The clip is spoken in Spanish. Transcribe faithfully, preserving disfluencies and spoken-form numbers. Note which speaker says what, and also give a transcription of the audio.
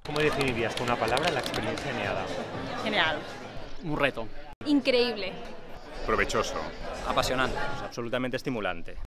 Speaker 1: ¿Cómo definirías con una palabra la experiencia Eneada?
Speaker 2: Genial.
Speaker 3: Un reto.
Speaker 4: Increíble.
Speaker 5: Provechoso.
Speaker 6: Apasionante.
Speaker 7: Absolutamente estimulante.